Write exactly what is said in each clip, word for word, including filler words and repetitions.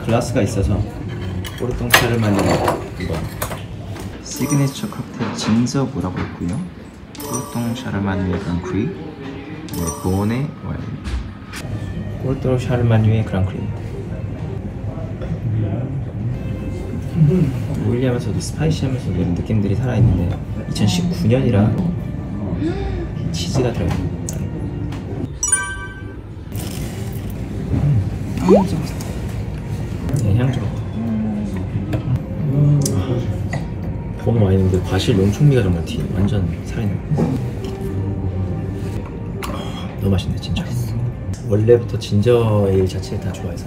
글라스가 있어서 꼬르똥차를 만드는 이거 시그니처 칵테일 진저보라고 있고요. 꼬르똥 샤르마뉴에 그랑크리, 네, 보네 와인. 꼬르똥 샤르마뉴에 그랑크리. 오일리하면서도 스파이시하면서도 이런 느낌들이 살아있는데 이천십구 년이라 치즈가 들어있어요. 향 좋아. 네, 향 좋아. 보는 와인인데 바실 농축미가 정말 뒤에 완전 살아있는. 너무 맛있네 진짜. 원래부터 진저 에일 자체를 다 좋아해서.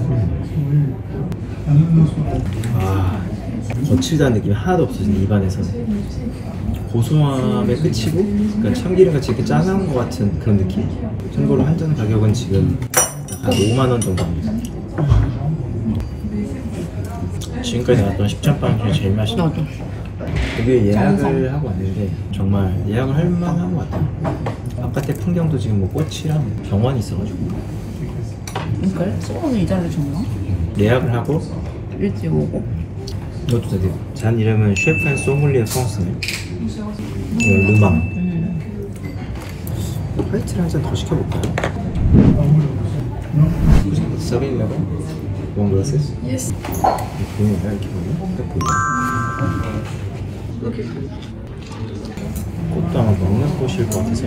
아, 거칠다는 느낌이 하나도 없어지네 입안에서는. 고소함의 끝이고, 그러니까 참기름같이 이렇게 짜나운 것 같은 그런 느낌. 참고로 한 잔 가격은 지금 한 오만 원 정도 합니다. 지금까지 나왔던 십잔빵 중에 제일 맛있다. 나도. 여기 예약을 하고 왔는데 정말 예약을 할 만한 것 같아요. 바깥에 풍경도 지금 뭐 꽃이랑 병원이 있어가지고. 그래? 수건을 이 자리에 줬나? 예약을 하고 일찍 오고. 이것도 되게. 잔 이름은 셰프 앤 소믈리에 프랑스네. 르망. 음. 화이트를 한 잔 더 시켜볼까요? 서빙 레벨? 원 글라스? 예스. 보이나요? 이렇게 보면? 딱 보이나요? 꽃도 아마 먹는 꽃일 것 같아서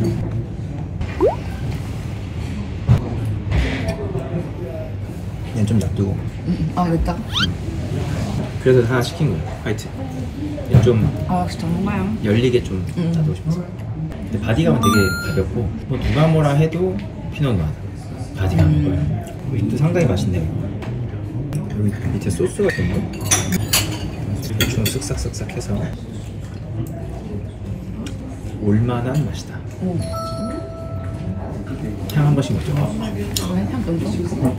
그냥 좀 놔두고. 음. 아 여기다가? 그래서 하나 시킨 거예요, 화이트. 좀 아 정말? 열리게 좀 음. 놔두고 싶었어요. 근데 바디감은 되게 가볍고 뭐 누가 뭐라 해도 피넛 노아 바디감인 음. 거예요. 또 상당히 맛있네요. 여기 밑에 소스가 있네. 대충 쓱싹쓱싹 해서 올만한 맛이다. 오. 향 한 번씩 맡죠. 왜? 향 너무 좋아.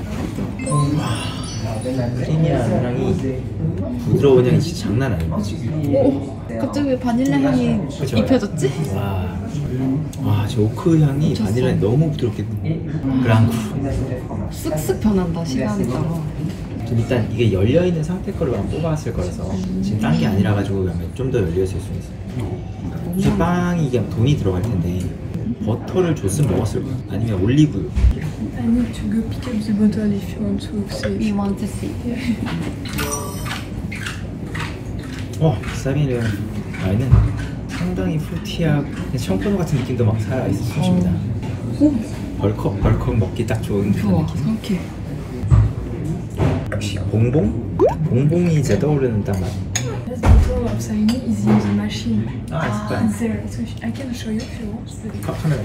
크리미한 향이, 부드러운 향이 진짜 장난 아닙니다 지금. 오. 갑자기 바닐라 향이 그쵸? 입혀졌지? 와, 와, 저 오크 향이 미쳤어. 바닐라에 너무 부드럽게 그랑크. 쓱쓱 변한다 시간에 따라. 일단 이게 열려있는 상태 거를 아마 뽑아왔을 거라서 지금 딴 게 아니라 가지고 좀 더 열려있을 수 있어요. 사실 빵이 이게 돈이 들어갈 텐데 버터를 줬으면 먹었을 거야. 아니면 올리브유. I need to go pick up the bottle if you want to say We it. want to see. 어, 사비르 와인은 상당히 프루티하고 청포도 같은 느낌도 막 살아있어 좋습니다. 오. 벌컥 벌컥 먹기 딱 좋은 그런 좋아. 느낌. 상쾌해. 역시 봉봉? 봉봉이 제 떠오르는 딱 맛. This bottle of Saini is in the machine. 아, it's fine. It's there. So I can show you if you want. 카, 카메라.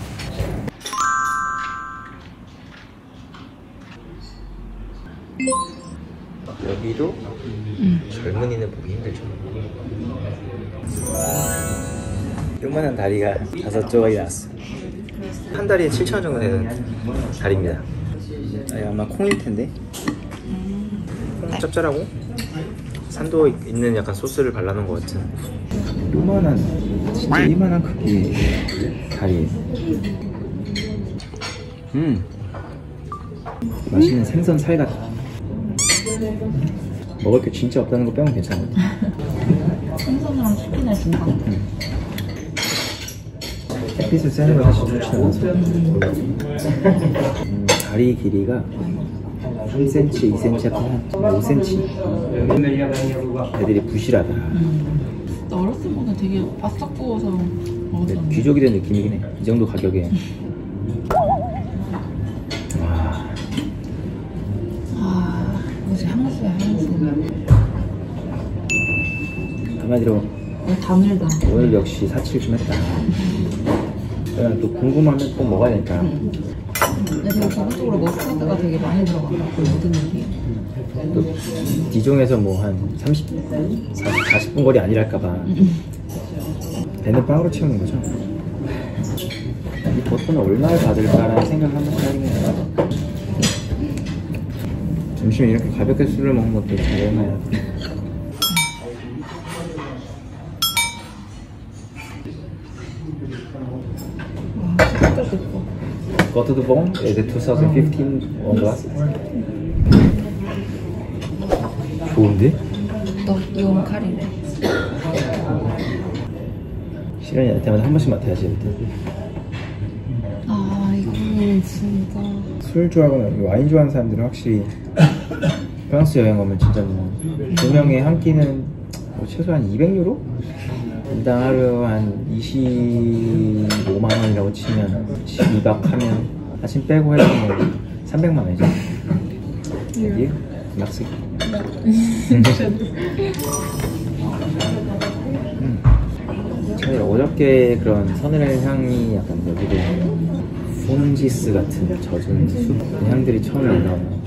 여기도 음. 젊은이는 보기 힘들죠. 요만한 다리가 다섯 조각이 나왔어. 한 다리에 칠천 원 정도 되는 다리입니다. 아, 아마 콩일 텐데. 콩 짭짤하고 산도 있는 약간 소스를 발라놓은 것 같은 요만한, 진짜 이만한 크기 다리. 음, 맛있는 생선 살같다. 먹을 게 진짜 없다는 거 빼면 괜찮아. 생선이랑 치킨을 준다. 햇빛을 쐬는 거 사실 좋지 않아서. 음, 다리 길이가 삼 센티미터, 이 센티미터, 한 오 센티미터. 애들이 부실하다. 음. 나 어렸을 때는 되게 바싹 구워서 먹었었는데. 귀족이 된 느낌이긴 해. 이 정도 가격에. 와. 아, 뭐지 향수야 향수. 한마디로 어, 다 늘다. 오늘 역시 사치를 좀 했다. 그냥 또 궁금하면 꼭 먹어야 되니까. 근데 되게 전국적으로 머스타드가 되게 많이 들어간다. 그 모든 얘기. 또 디종에서 뭐 한 삼십, 사십 분 거리 아니랄까봐 배는 빵으로 채우는 거죠. 이 버터는 얼마를 받을까라는 생각을 한 번씩 하긴 해요. 점심에 이렇게 가볍게 술을 먹는 것도 잘해놔야 돼. 진짜 예뻐. Go to the bone, the twenty fifteen one glass. 좋은데? 너 이건 카리래. 시간이 날 때마다 한 번씩 맡아야지 일단. 아 이거는 진짜. 술 좋아하거나 와인 좋아하는 사람들은 확실히 프랑스 여행 가면 진짜 뭐 두 명에 한 끼는 뭐 최소한 이백 유로? 인당 하루 한 이십오만 원이라고 치면 십이 박 하면 아침 빼고 해서 뭐 삼백만 원이죠. 여기 락스. 음. 저희 어저께 그런 서늘한 향이 약간 여기도 폰지스 같은 젖은 숲 향들이 처음 올라와요.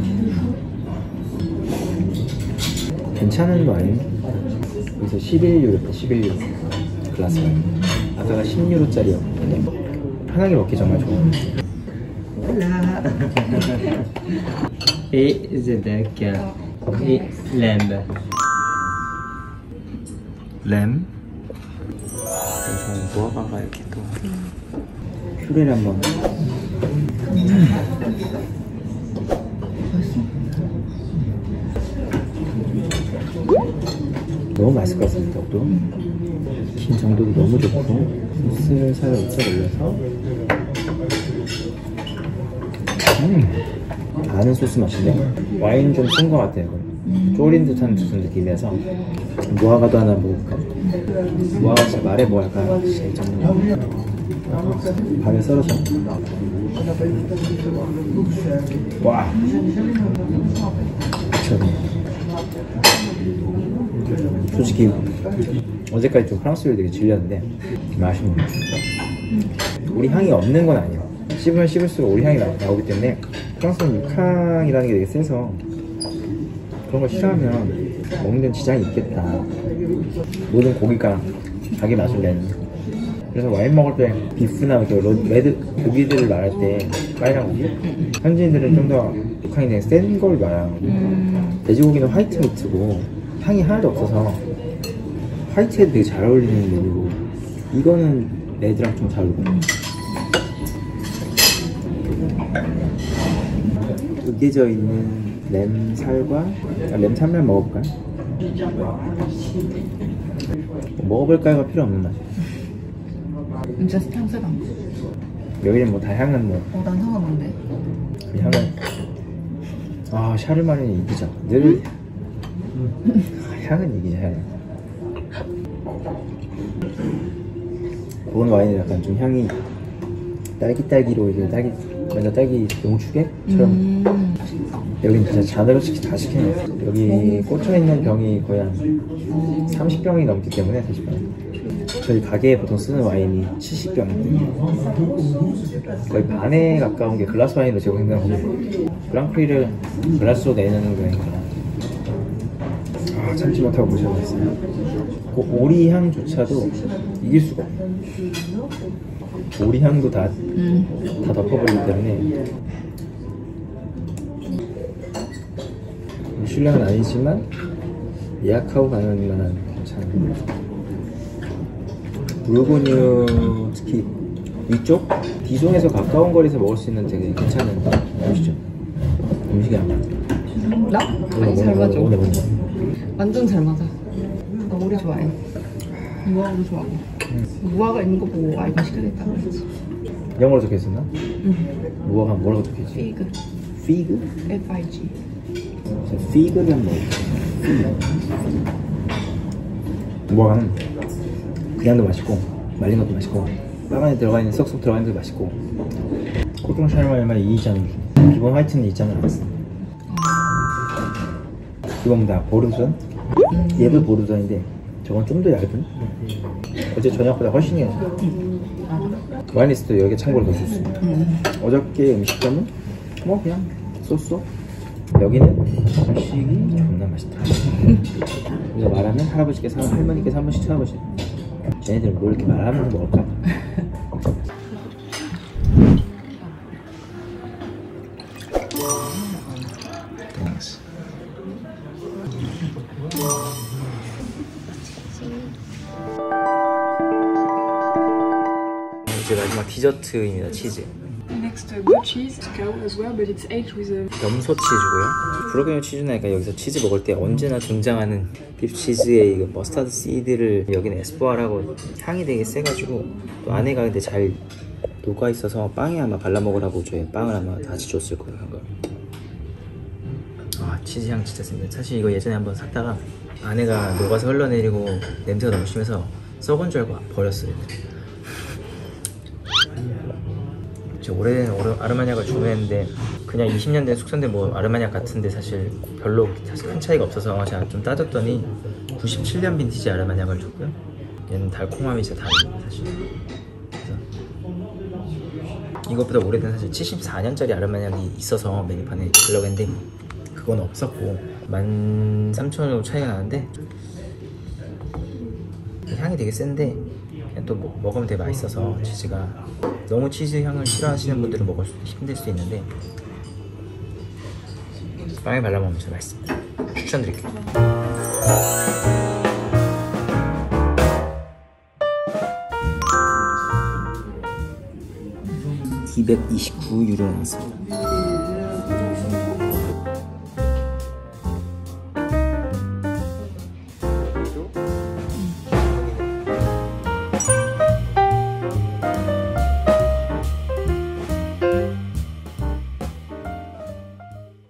괜찮은 와인? 여기서 십일 유로였다. 십일 유로 글라스 와인. 아까가 십 유로짜리였는데 편하게 먹기 정말 좋아요. Et Zedek et Lamb. 램. 저는 무화과가 이렇게 또 퓨레를 한번. 너무 맛있을 것 같습니다. 또 긴 정도도 너무 좋고 소스를 살짝 올려서 음 아는 소스 맛인데 와인 좀 쓴 것 같아요. 졸인 듯한 무슨 느낌이라서 무화과도 하나 먹을까? 무화과 진짜 말해 뭐 할까? 진짜 반을 썰어서 와 미쳤네. 솔직히 어제까지 좀 프랑스 요리 되게 질렸는데 맛있네요. 우리 향이 없는 건 아니에요. 씹으면 씹을수록 우리 향이 나, 나오기 때문에 프랑스는 육향이라는 게 되게 세서 그런 걸 싫어하면 먹는 데는 지장이 있겠다. 모든 고기가 자기 맛을 내는. 그래서 와인 먹을 때 비프나 이렇게 레드 고기들을 말할 때 빨간 고기? 현지인들은 좀 더 육향이 되게 센 걸 말하고 돼지고기는 화이트 미트고 향이 하나도 없어서 화이트에 되게 잘 어울리는 메뉴고 이거는 레드랑 좀 잘 어울려. 으깨져 있는 램살과 아, 램살만 먹어볼까요? 먹어볼까요가 필요 없는 맛이에요. 진짜 향 세다. 여기는 뭐 다 향은 뭐 어, 난 상관없는데. 그 향은 아 샤르마니는 이기죠. 늘 향은 이기죠. 향은. 본 와인은 약간 좀 향이 딸기딸기로 이제 딸기 완전 딸기 용추개처럼. 음. 여긴 진짜 잔으로 다 시켜놨어. 여기 꽂혀있는 병이 거의 한 삼십 병이 넘기 때문에 사십 병. 저희 가게에 보통 쓰는 와인이 칠십 병인데 거의 반에 가까운 게 글라스 와인으로 제공된다고 하고 그랑프리를 글라스로 내는 거니까 아 참지 못하고 모셔놨어요. 그 오리향조차도 이길 수가 없어요. 오리향도 다, 음. 다 덮어버리기 때문에 신뢰는 아니지만 예약하고 가는 만한 괜찮은 부르고뉴 특히 위쪽 디종에서 가까운 거리에서 먹을 수 있는 되게 괜찮은 음식이죠. 음식이 안 맞아. 나? 아니 잘 맞아. 오늘 오늘 완전 잘 맞아. 나 오리 좋아해. 무화과도 좋아하고. 음. 무화과 있는 거 보고 아이가 시켜야겠다 그랬지. 영어로 적혀있었나? 응. 무화과 뭐라고 적혀있지? 피그. 피그? 에프 아이 지. 피그를 한번 먹어볼게요. 무화과는 그냥도 맛있고 말린 것도 맛있고 빵 안에 들어가 있는 쏙쏙 들어가 있는 것도 맛있고 코통 샤르마니만 이 잔 기본 화이트는 이 잔을 안 했어. 이건 다 보르전? 음. 얘도 보르전인데 저건 좀 더 얇은? 어제 저녁보다 훨씬 얇아. 와인리스트 여기에 참고로 더 좋습니다. 음. 어저께 음식점은 뭐 그냥 쏘쏘. 여기는 음식이 존나 맛있다. 그래서 말하면 할아버지께서 할머니께서 한 번씩 쳐다보시네. 쟤네들은 뭘 이렇게 말하면서 먹을까? 이제 마지막 디저트입니다. 치즈. Next, uh, goat cheese, cow as well, but it's aged with a 염소 치즈고요. 브로게뇨 치즈나니까 여기서 치즈 먹을 때 언제나 등장하는 딥 치즈의 이거 머스타드 시드를 여기는 에스포아라고 향이 되게 세가지고 또 안에가 근데 잘 녹아 있어서 빵에 아마 발라 먹으라고 저희 빵을 아마 같이 줬을 거예요. 이거. 아 치즈 향 진짜 셉니다. 사실 이거 예전에 한번 샀다가 안에가 녹아서 흘러내리고 냄새가 너무 심해서 썩은 줄 알고 버렸어요. 저 오래된 아르마니아가 주문했는데 그냥 이십 년 된 숙성된 뭐 아르마니아 같은데 사실 별로 사실 큰 차이가 없어서 제가 좀 따졌더니 구십칠 년 빈티지 아르마니아를 줬고요. 얘는 달콤함이 진짜 다릅니다 사실. 그래서 이것보다 오래된 사실 칠십사 년짜리 아르마니아이 있어서 메뉴판에 주려고 했는데 그건 없었고 만 삼천 원 정도 차이가 나는데 향이 되게 센데 그냥 또 뭐, 먹으면 되게 맛있어서 치즈가 너무 치즈 향을 싫어하시는 분들은 먹을 수 힘들 수 있는데 빵에 발라 먹으면 진짜 맛있습니다. 추천드릴게요. 이백이십구 유로 나왔습니다.